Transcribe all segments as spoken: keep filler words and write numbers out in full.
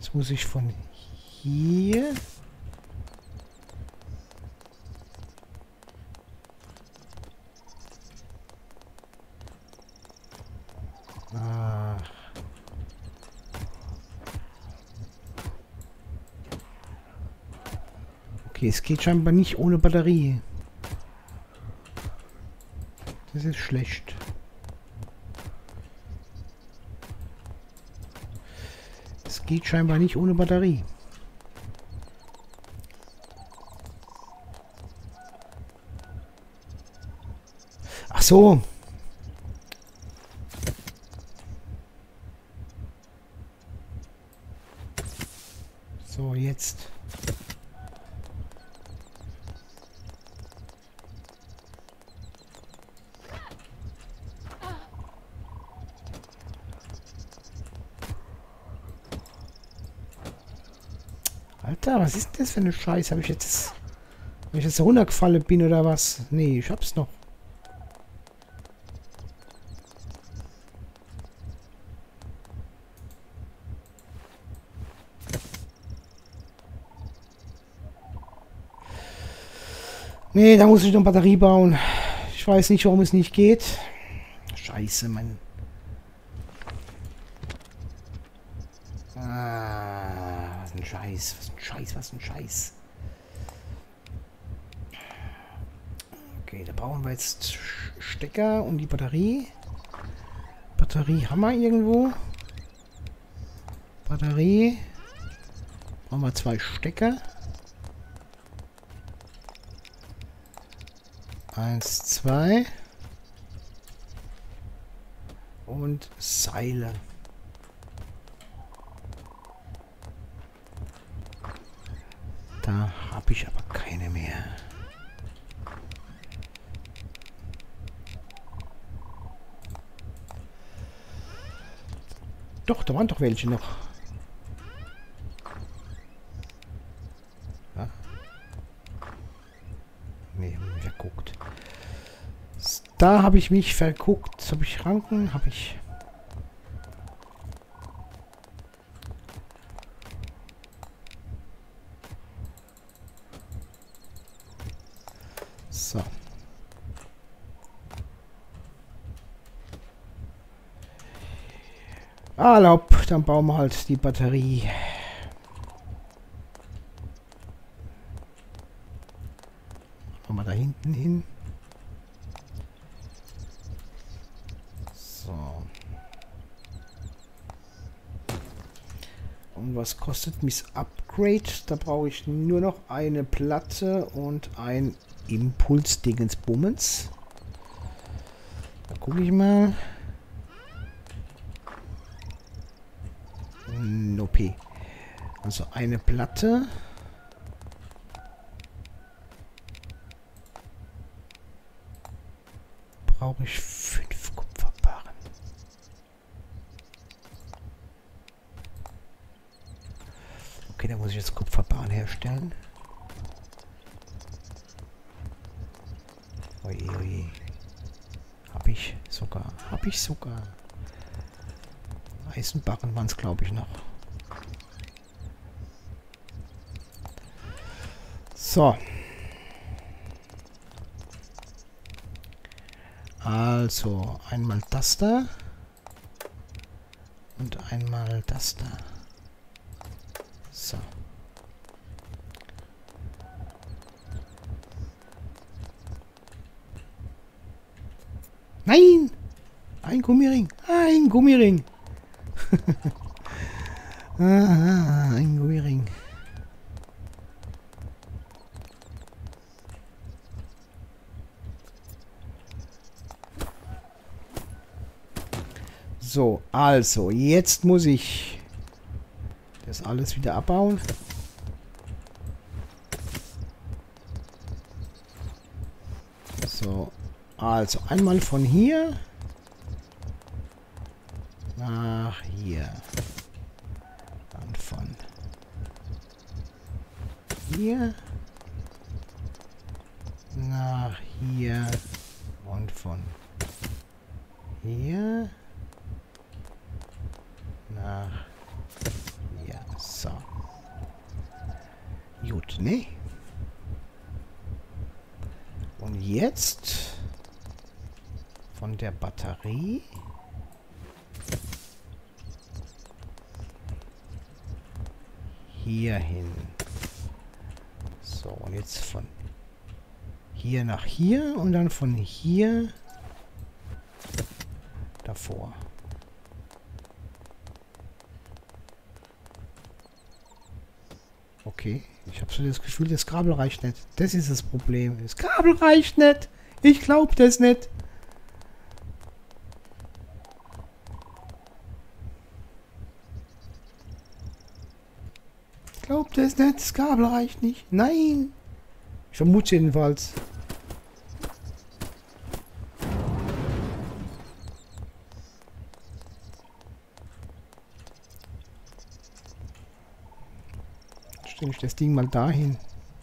Jetzt muss ich von hier... Ah. Okay, es geht scheinbar nicht ohne Batterie. Das ist schlecht. Es geht scheinbar nicht ohne Batterie. Ach so. So, jetzt. Alter, was ist das für eine Scheiße? Habe ich jetzt... Habe ich jetzt runtergefallen bin oder was? Nee, ich hab's noch. Nee, da muss ich noch Batterie bauen. Ich weiß nicht, warum es nicht geht. Scheiße, Mann. Ah, was ein Scheiß, was ein Scheiß, was ein Scheiß. Okay, da brauchen wir jetzt Stecker und die Batterie. Batterie haben wir irgendwo. Batterie. Brauchen wir zwei Stecker. Eins, zwei. Und Seile. Da habe ich aber keine mehr. Doch, da waren doch welche noch. Ja? Nee, hab ich verguckt. Da habe ich mich verguckt. Habe ich Ranken? Habe ich. So. Erlaubt, dann bauen wir halt die Batterie. Machen wir da hinten hin. So. Und was kostet mich das Upgrade? Da brauche ich nur noch eine Platte und ein Impuls-Dingensbummens. Da gucke ich mal. Nope. Also eine Platte. Brauche ich fünf Kupferbarren. Okay, da muss ich jetzt Kupferbarren herstellen. Oje, oje. Hab ich sogar. Hab ich sogar. Eisenbarren waren es, glaube ich, noch. So. Also, einmal das da. Und einmal das da. So. Nein! Ein Gummiring! Ein Gummiring! ah, ein Gummiring. So, also, jetzt muss ich das alles wieder abbauen. So, also einmal von hier nach hier. Dann von hier nach hier und von hier nach hier. So. Gut, ne? Und jetzt von der Batterie hier hin. So, und jetzt von hier nach hier und dann von hier davor. Okay, ich habe so das Gefühl, das Kabel reicht nicht. Das ist das Problem. Das Kabel reicht nicht. Ich glaube das nicht. Ich glaube das nicht. Das Kabel reicht nicht. Nein. Ich vermute jedenfalls. Stelle ich das Ding mal dahin.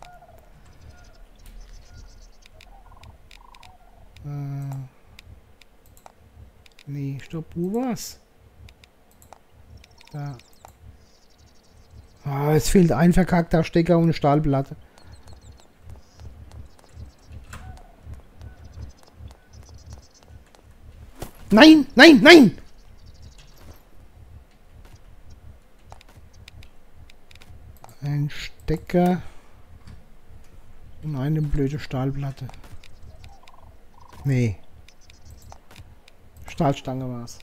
Äh. Nee, stopp, wo war's? Da. Ah, es fehlt ein verkackter Stecker und eine Stahlplatte. Nein, nein, nein! Ein Stecker und eine blöde Stahlplatte. Nee. Stahlstange war's.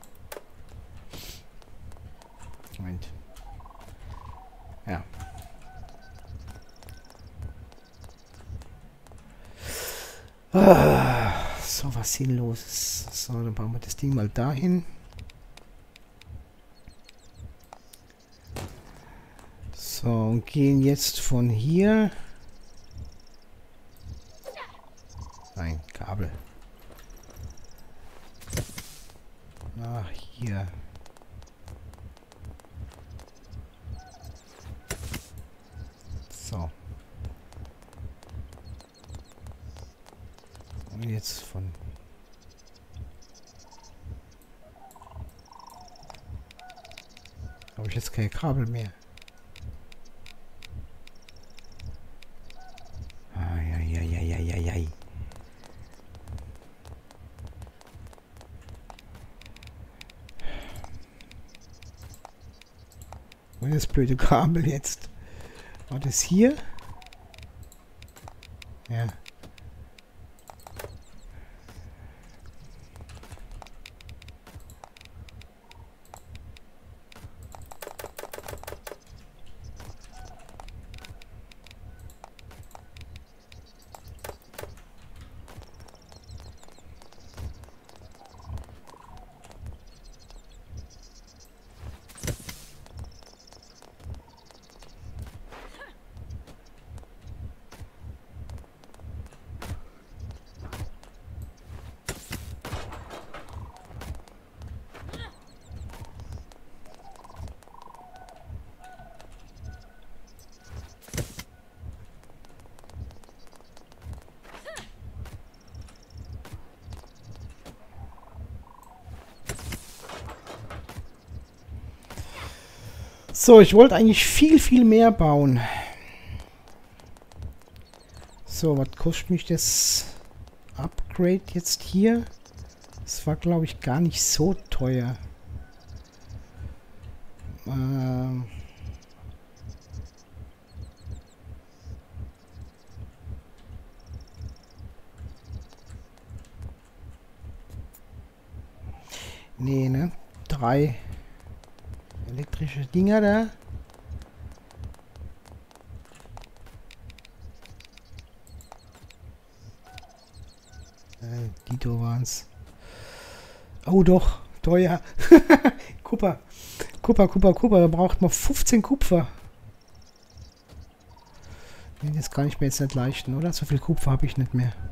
Moment. Ja. Ah, so was Sinnloses. So, dann bauen wir das Ding mal dahin. So, und gehen jetzt von hier. Nein, Kabel. Nach hier. So. Und jetzt von... Habe ich jetzt keine Kabel mehr. Eieieiei. Und das blöde Kabel jetzt. War das hier? Ja. So, ich wollte eigentlich viel, viel mehr bauen. So, was kostet mich das Upgrade jetzt hier? Das war, glaube ich, gar nicht so teuer. Ähm... Nee, ne? Drei elektrische Dinger da. Äh, Dito waren's. Oh doch, teuer. Kupfer. Kupfer, Kupfer, Kupfer. Da braucht man fünfzehn Kupfer. Nee, das kann ich mir jetzt nicht leisten, oder? So viel Kupfer habe ich nicht mehr.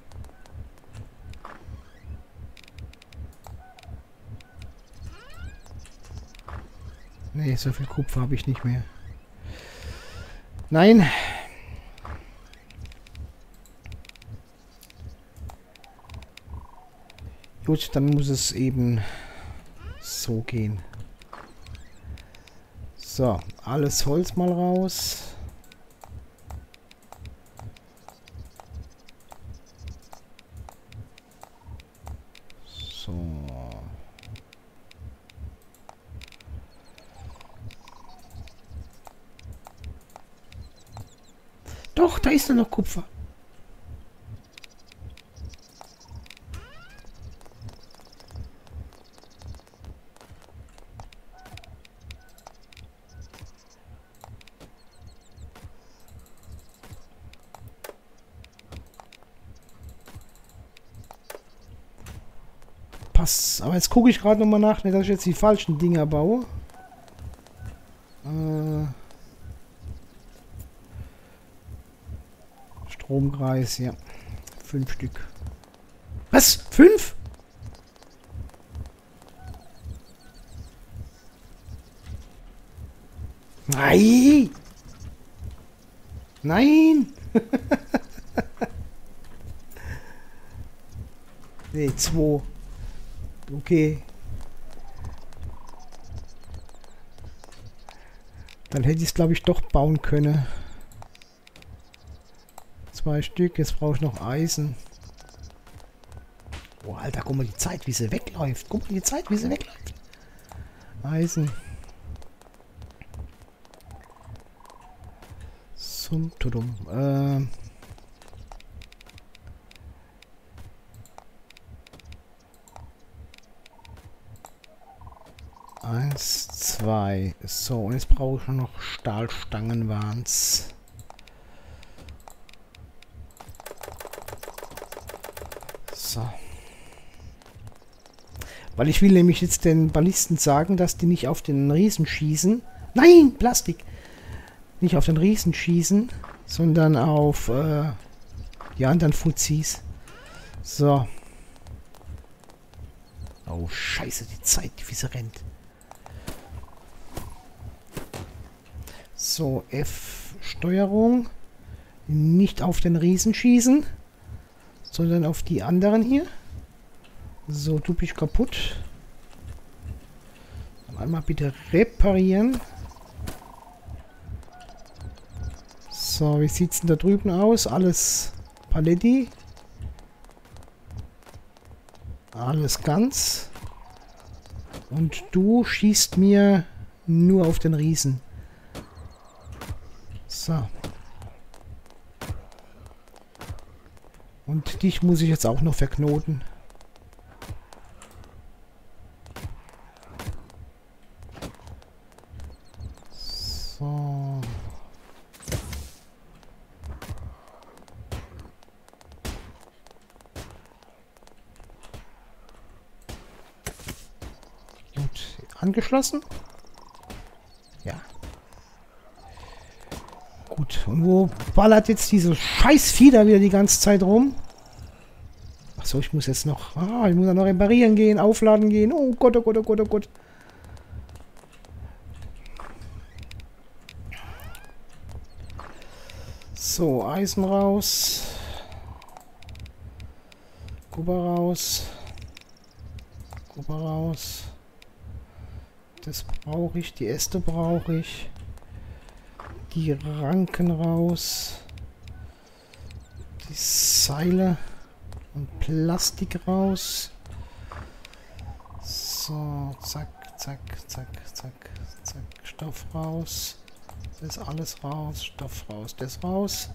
Nee, so viel Kupfer habe ich nicht mehr. Nein. Gut, dann muss es eben so gehen. So, alles Holz mal raus. So. Doch, da ist noch Kupfer. Passt. Aber jetzt gucke ich gerade nochmal nach, nicht, dass ich jetzt die falschen Dinger baue. Äh, Stromkreis, ja. Fünf Stück. Was? Fünf? Nein! Nein! Nee, zwei. Okay. Dann hätte ich es, glaube ich, doch bauen können. Zwei Stück. Jetzt brauche ich noch Eisen. Oh, Alter, guck mal die Zeit, wie sie wegläuft. Guck mal die Zeit, wie sie wegläuft. Eisen. Zum Tudum. Ähm. Eins, zwei. So, und jetzt brauche ich noch Stahlstangen, waren's. So. Weil ich will nämlich jetzt den Ballisten sagen, dass die nicht auf den Riesen schießen. Nein, Plastik! Nicht auf den Riesen schießen, sondern auf äh, die anderen Fuzis. So. Oh, scheiße, die Zeit, wie sie rennt. So, F-Steuerung. Nicht auf den Riesen schießen, sondern auf die anderen hier. So, du bist kaputt. Einmal bitte reparieren. So, wie sieht es denn da drüben aus? Alles Paletti. Alles ganz. Und du schießt mir nur auf den Riesen. So. Und dich muss ich jetzt auch noch verknoten. So. Gut. Angeschlossen? Ja. Gut. Und wo ballert jetzt diese Scheißvieh da wieder die ganze Zeit rum? Achso, ich muss jetzt noch... Ah, ich muss noch reparieren gehen, aufladen gehen. Oh Gott, oh Gott, oh Gott, oh Gott. So, Eisen raus. Kupfer raus. Kupfer raus. Das brauche ich. Die Äste brauche ich. Die Ranken raus. Die Seile und Plastik raus. So, zack, zack, zack, zack, zack. Stoff raus. Das alles raus. Stoff raus. Das raus.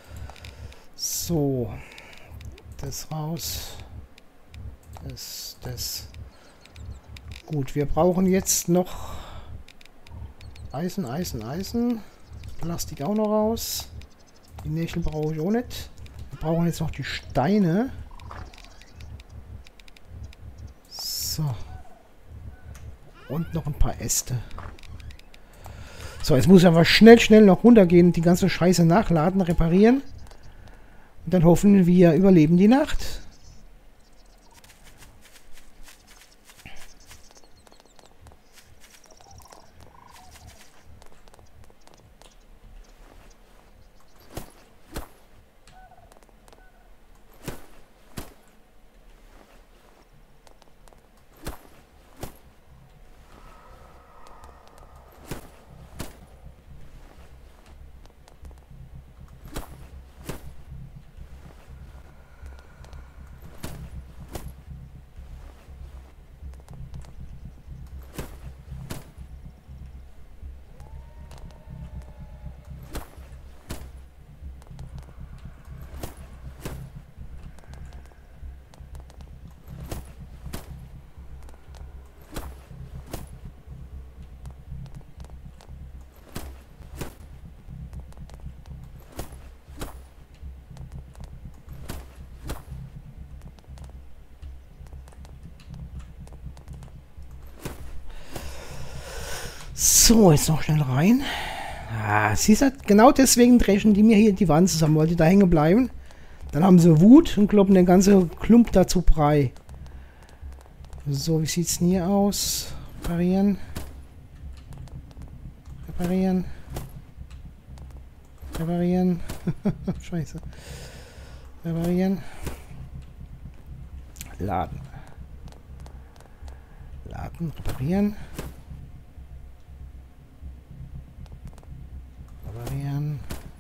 So. Das raus. Das, das. Gut, wir brauchen jetzt noch Eisen, Eisen, Eisen. Plastik auch noch raus. Die Nägel brauche ich auch nicht. Wir brauchen jetzt noch die Steine. So. Und noch ein paar Äste. So, jetzt muss ich aber schnell, schnell noch runtergehen und die ganze Scheiße nachladen, reparieren. Und dann hoffen wir, überleben die Nacht. So, jetzt noch schnell rein. Ah, siehst du, genau deswegen dreschen die mir hier die Wand zusammen, weil die da hängen bleiben. Dann haben sie Wut und kloppen den ganzen Klump dazu Brei. So, wie sieht es denn hier aus? Reparieren. Reparieren. Reparieren. Scheiße. Reparieren. Laden. Laden, reparieren. Reparieren.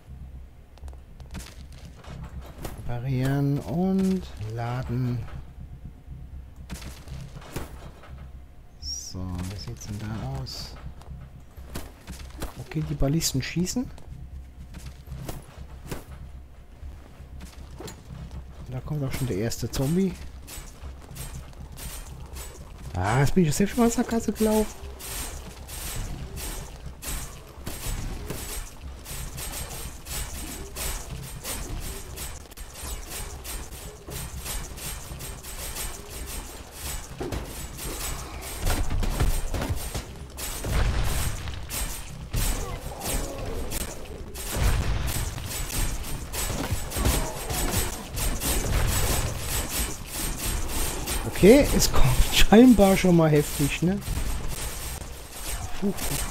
Reparieren und laden. So, wie sieht es denn da aus? Okay, die Ballisten schießen. Da kommt auch schon der erste Zombie. Ah, jetzt bin ich selbst schon mal aus der Kasse gelaufen. Okay, es kommt scheinbar schon mal heftig, ne? Puh, puh, puh.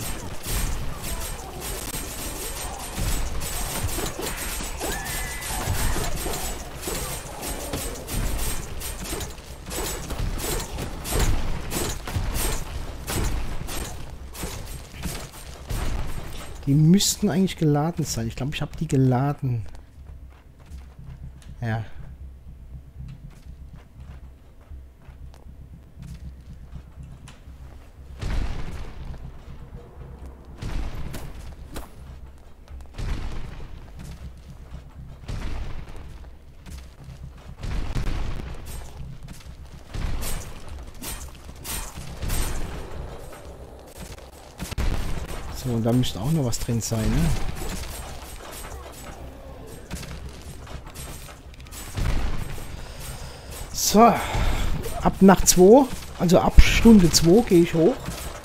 Die müssten eigentlich geladen sein. Ich glaube, ich habe die geladen. Ja. So, und da müsste auch noch was drin sein, ne? So, ab nach zwei, also ab Stunde zwei gehe ich hoch.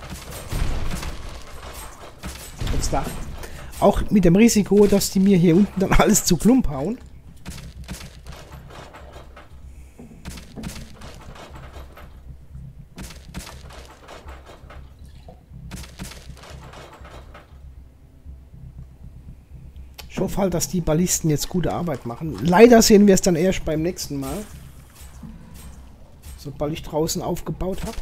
Jetzt da. Auch mit dem Risiko, dass die mir hier unten dann alles zu Klump hauen. Ich hoffe halt, dass die Ballisten jetzt gute Arbeit machen. Leider sehen wir es dann erst beim nächsten Mal. Sobald ich draußen aufgebaut habe.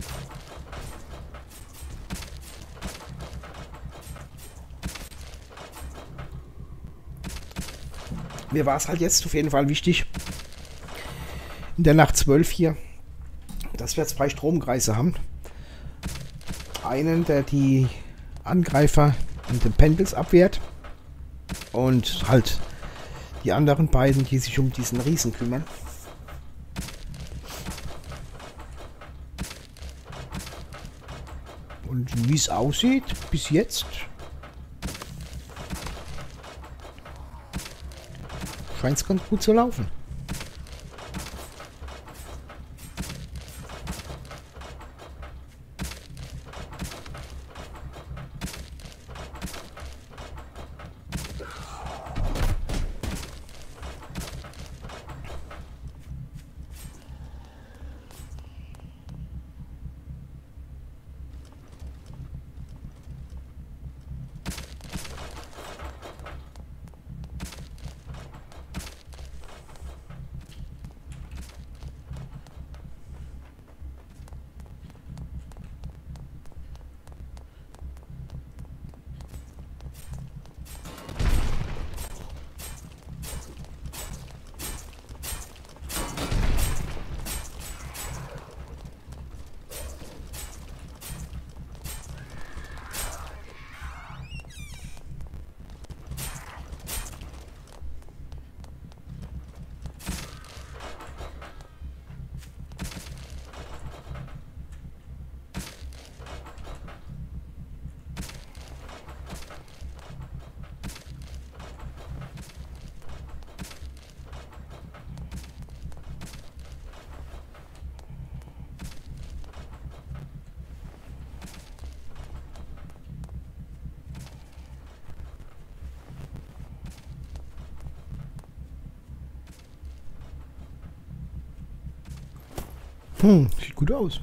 Mir war es halt jetzt auf jeden Fall wichtig, in der Nacht zwölf hier, dass wir zwei Stromkreise haben. Einen, der die Angreifer und den Pendels abwehrt. Und halt die anderen beiden, die sich um diesen Riesen kümmern. Und wie es aussieht, bis jetzt, scheint es ganz gut zu laufen. Hm, sieht gut aus.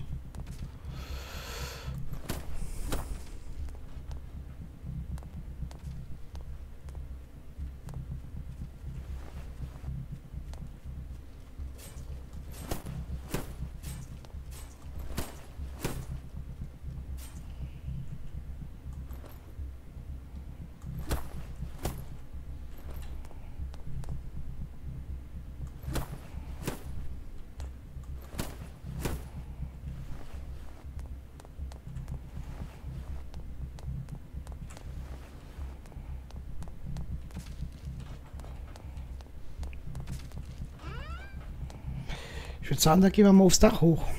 Ich würde sagen, da gehen wir mal aufs Dach hoch.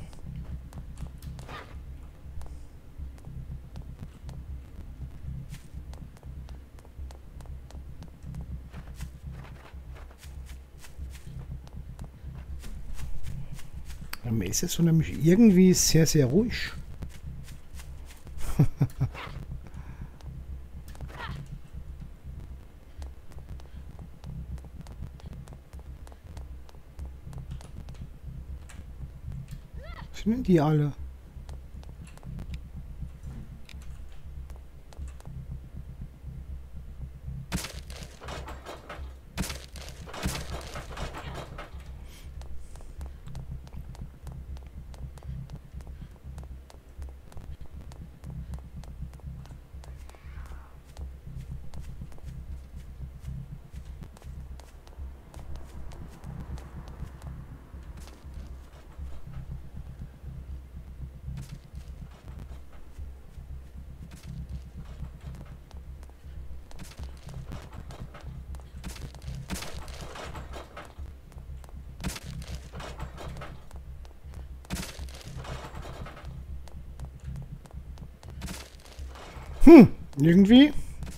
Mir ist es so nämlich irgendwie sehr, sehr ruhig. Was sind denn die alle? Hm, irgendwie.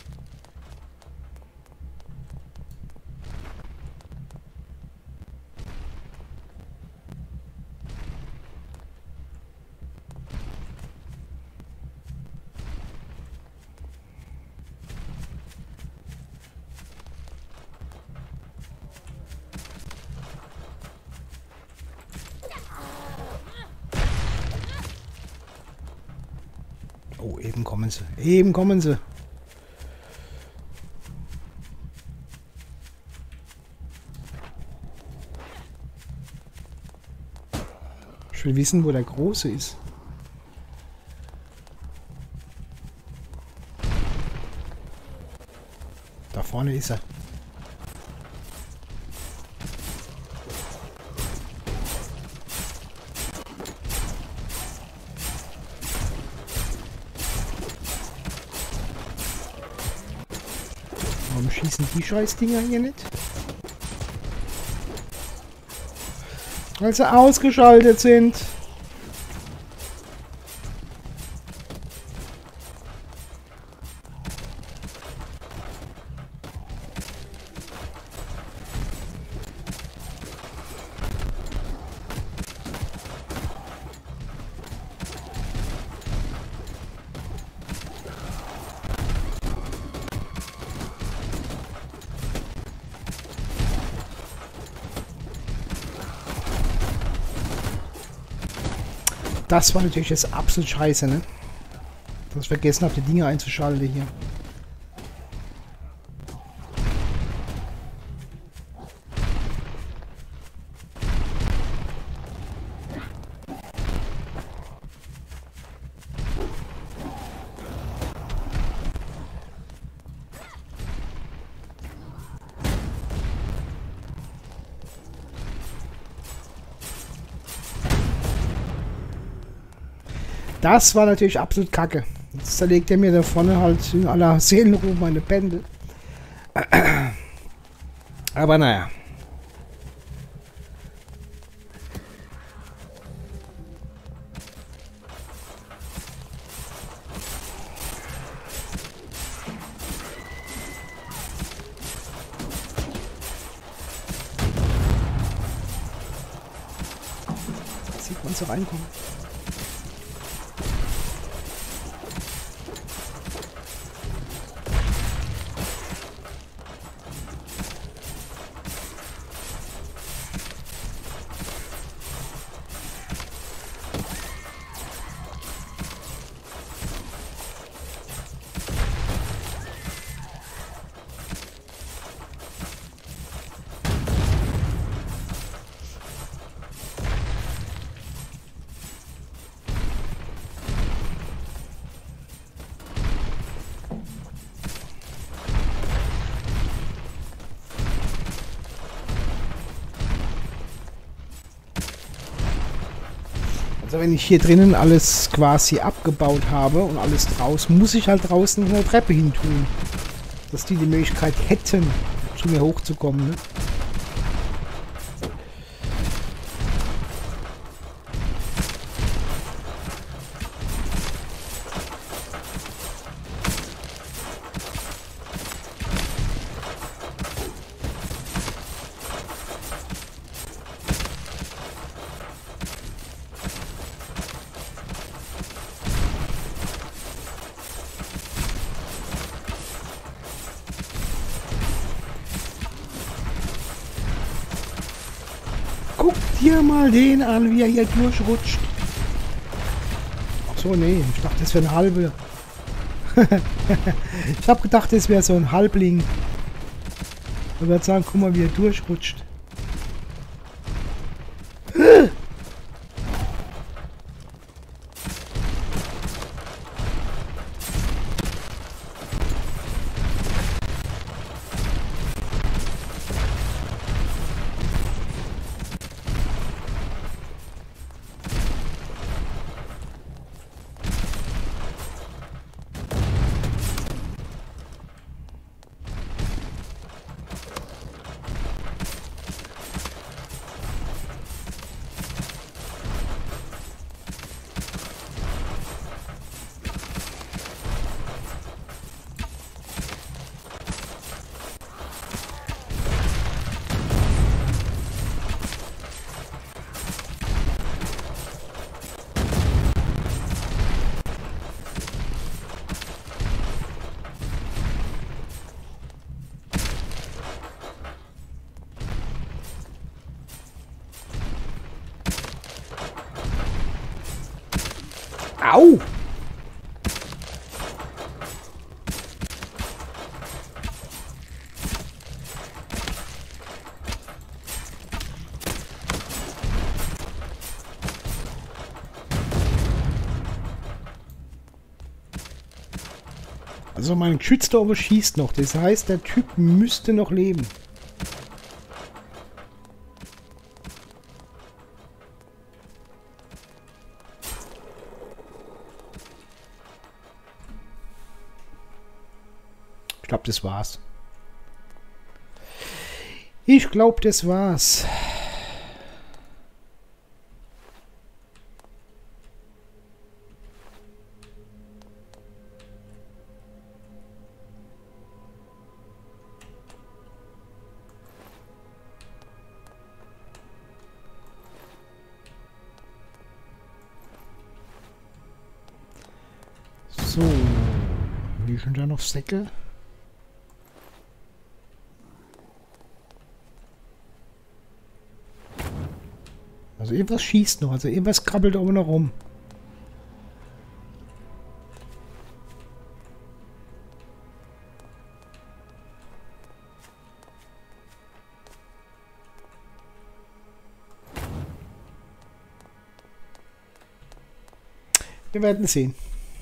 Oh, eben kommen sie. Eben kommen sie. Ich will wissen, wo der Große ist. Da vorne ist er. Warum schießen die Scheißdinger hier nicht? Weil sie ausgeschaltet sind. Das war natürlich jetzt absolut scheiße, ne? Dass ich vergessen habe, die Dinger einzuschalten hier. Das war natürlich absolut kacke. Jetzt zerlegt er mir da vorne halt in aller Seelenruhe meine Pendel. Aber naja. Sieht man so reinkommen. Also wenn ich hier drinnen alles quasi abgebaut habe und alles draußen, muss ich halt draußen eine Treppe hin tun. Dass die die Möglichkeit hätten, zu mir hochzukommen, ne? Guck dir mal den an, wie er hier durchrutscht. Ach so, nee, ich dachte, das wäre ein halbe. Ich habe gedacht, das wäre so ein Halbling. Ich würde sagen, guck mal, wie er durchrutscht. Au! Also mein Geschütz da oben schießt noch. Das heißt, der Typ müsste noch leben. Ich glaube, das war's. Ich glaube, das war's. So, liegen da noch Säcke? Also irgendwas schießt noch, also irgendwas krabbelt oben noch rum. Wir werden sehen.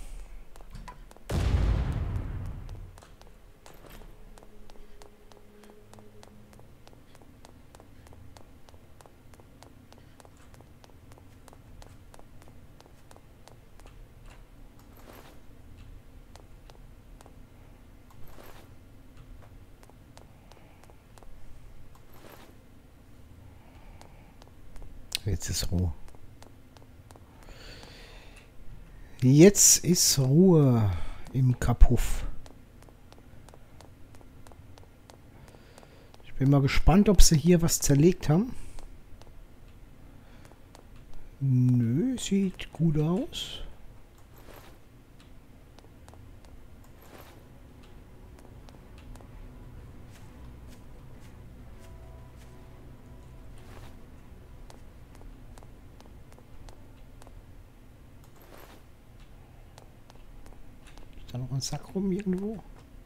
Jetzt ist Ruhe. Jetzt ist Ruhe im Kapuff. Ich bin mal gespannt, ob sie hier was zerlegt haben. Nö, sieht gut aus. Ist da noch ein Sack rum irgendwo?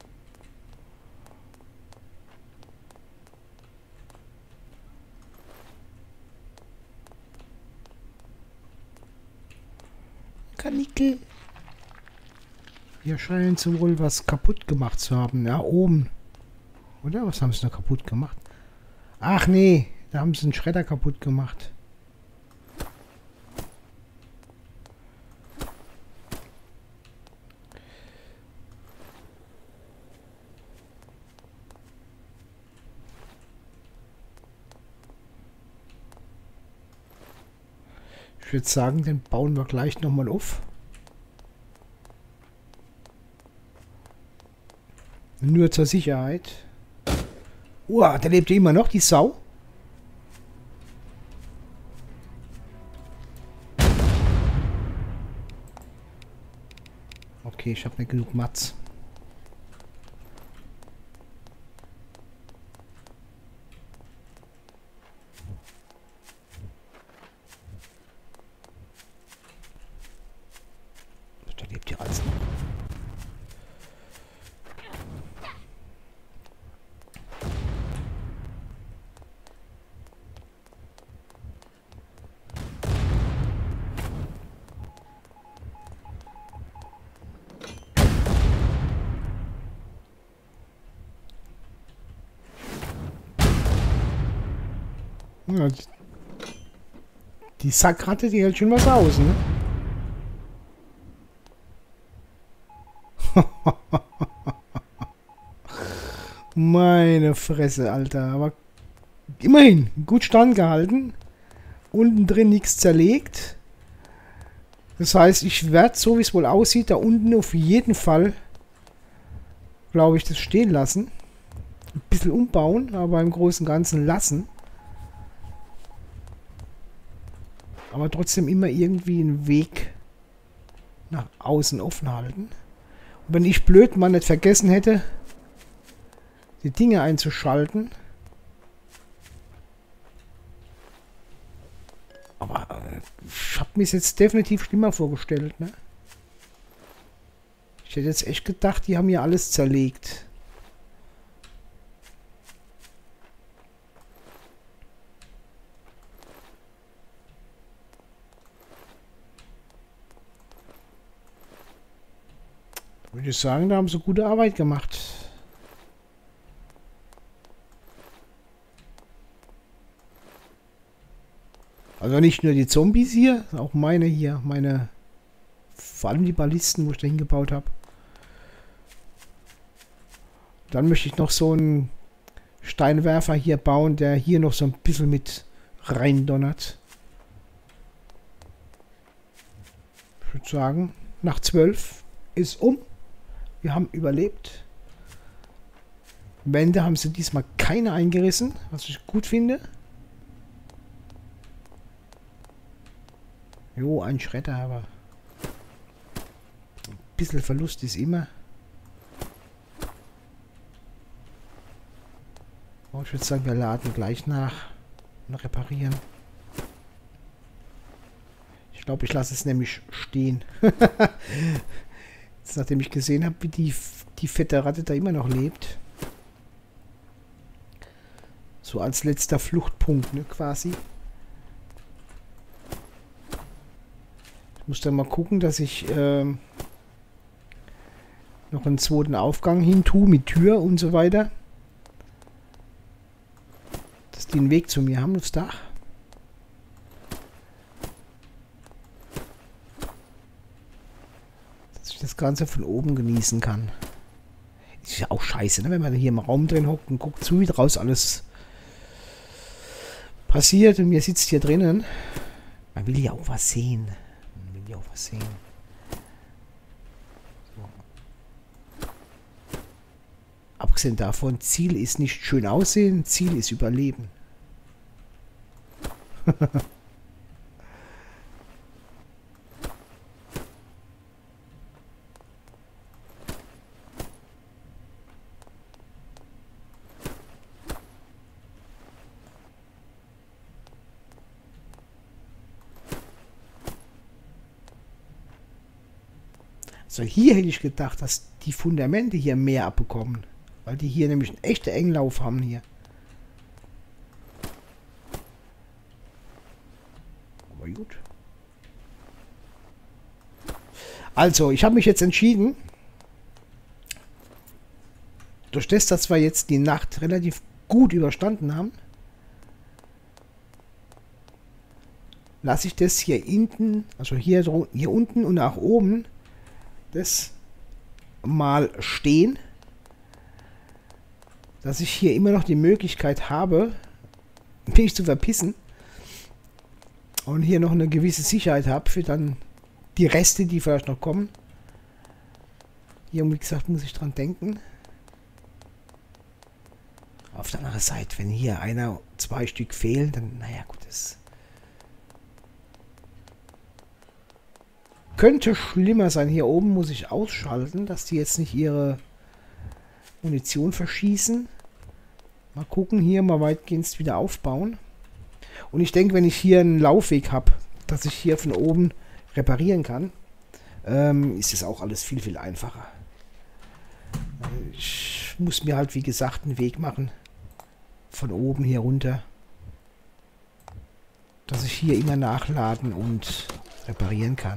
Kanickel. Hier scheinen sie wohl was kaputt gemacht zu haben. Ja, oben. Oder? Was haben sie da kaputt gemacht? Ach nee, da haben sie einen Schredder kaputt gemacht. Ich würde sagen, den bauen wir gleich nochmal auf. Nur zur Sicherheit. Uah, da lebt ja immer noch die Sau. Okay, ich habe nicht genug Mats. Da lebt ja alles noch. Ja, die, die Sackratte, die hält schon was aus, ne? Meine Fresse, Alter. Aber immerhin, gut standgehalten. Unten drin nichts zerlegt. Das heißt, ich werde, so wie es wohl aussieht, da unten auf jeden Fall, glaube ich, das stehen lassen. Ein bisschen umbauen, aber im Großen und Ganzen lassen. Aber trotzdem immer irgendwie einen Weg nach außen offen halten. Und wenn ich blöd mal nicht vergessen hätte, die Dinge einzuschalten. Aber äh, ich habe mir es jetzt definitiv schlimmer vorgestellt, ne? Ich hätte jetzt echt gedacht, die haben hier alles zerlegt. Würde ich sagen, da haben sie gute Arbeit gemacht. Also nicht nur die Zombies hier, auch meine hier, meine, vor allem die Ballisten, wo ich da hingebaut habe. Dann möchte ich noch so einen Steinwerfer hier bauen, der hier noch so ein bisschen mit rein donnert. Ich würde sagen, nach zwölf ist um. Wir haben überlebt. Wände haben sie diesmal keine eingerissen, was ich gut finde. Jo, ein Schredder, aber ein bisschen Verlust ist immer. Oh, ich würde sagen, wir laden gleich nach und reparieren. Ich glaube, ich lasse es nämlich stehen. Jetzt, nachdem ich gesehen habe, wie die, die fette Ratte da immer noch lebt. So als letzter Fluchtpunkt, ne, quasi. Ich muss dann mal gucken, dass ich ähm, noch einen zweiten Aufgang hin tue mit Tür und so weiter. Dass die einen Weg zu mir haben aufs Dach. Das Ganze von oben genießen kann. Ist ja auch scheiße, ne? Wenn man hier im Raum drin hockt und guckt zu, wie draus alles passiert und mir sitzt hier drinnen. Man will ja auch was sehen. Man will ja auch was sehen. So. Abgesehen davon, Ziel ist nicht schön aussehen, Ziel ist Überleben. So, hier hätte ich gedacht, dass die Fundamente hier mehr abbekommen. Weil die hier nämlich einen echten Englauf haben hier. Aber gut. Also, ich habe mich jetzt entschieden, durch das, dass wir jetzt die Nacht relativ gut überstanden haben, lasse ich das hier hinten, also hier, hier unten und nach oben, das mal stehen, dass ich hier immer noch die Möglichkeit habe, mich zu verpissen. Und hier noch eine gewisse Sicherheit habe für dann die Reste, die vielleicht noch kommen. Hier, wie gesagt, muss ich dran denken. Auf der anderen Seite, wenn hier einer, zwei Stück fehlen, dann, naja, gut, das könnte schlimmer sein. Hier oben muss ich ausschalten, dass die jetzt nicht ihre Munition verschießen. Mal gucken, hier mal weitgehend wieder aufbauen. Und ich denke, wenn ich hier einen Laufweg habe, dass ich hier von oben reparieren kann, ähm, ist es auch alles viel, viel einfacher. Ich muss mir halt, wie gesagt, einen Weg machen. Von oben hier runter. Dass ich hier immer nachladen und reparieren kann.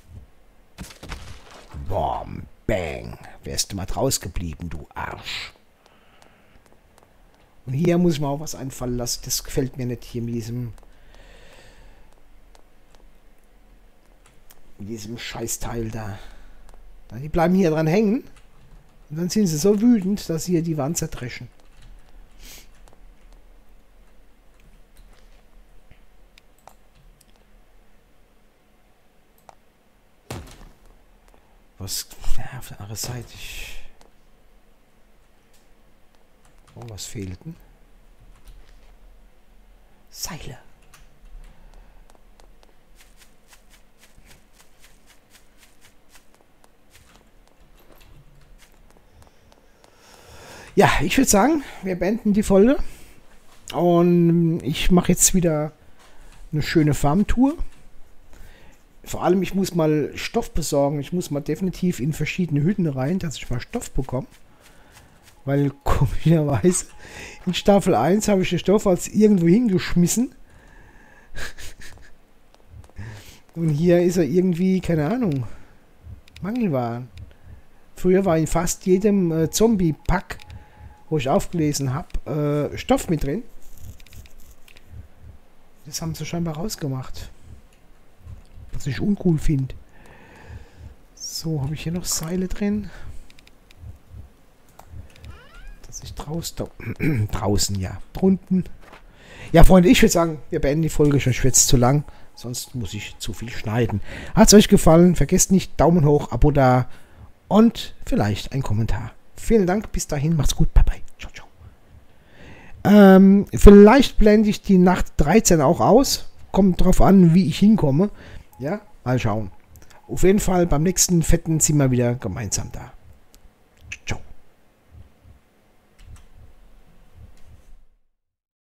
Bom, bang. Wärst du mal draus geblieben, du Arsch. Und hier muss ich mir auch was einfallen lassen. Das gefällt mir nicht hier mit diesem... mit diesem Scheißteil da. Die bleiben hier dran hängen. Und dann sind sie so wütend, dass sie hier die Wand zerdreschen. Was... Ja, auf der anderen Seite... Ich oh, was fehlt denn? Seile. Ja, ich würde sagen, wir beenden die Folge. Und ich mache jetzt wieder eine schöne Farmtour. Vor allem, ich muss mal Stoff besorgen. Ich muss mal definitiv in verschiedene Hütten rein, dass ich mal Stoff bekomme. Weil, komischerweise, in Staffel eins habe ich den Stoff als irgendwo hingeschmissen. Und hier ist er irgendwie, keine Ahnung, Mangelwaren. Früher war in fast jedem äh, Zombie-Pack, wo ich aufgelesen habe, äh, Stoff mit drin. Das haben sie scheinbar rausgemacht. Was ich uncool finde. So, habe ich hier noch Seile drin? Dass ich draußen... draußen, ja. Drunten. Ja, Freunde, ich würde sagen, wir beenden die Folge. Sonst wird es zu lang. Sonst muss ich zu viel schneiden. Hat es euch gefallen? Vergesst nicht, Daumen hoch, Abo da und vielleicht ein Kommentar. Vielen Dank, bis dahin, macht's gut, bye bye. Ciao, ciao. Ähm, vielleicht blende ich die Nacht dreizehn auch aus. Kommt drauf an, wie ich hinkomme. Ja, mal schauen. Auf jeden Fall beim nächsten Fetten sind wir wieder gemeinsam da.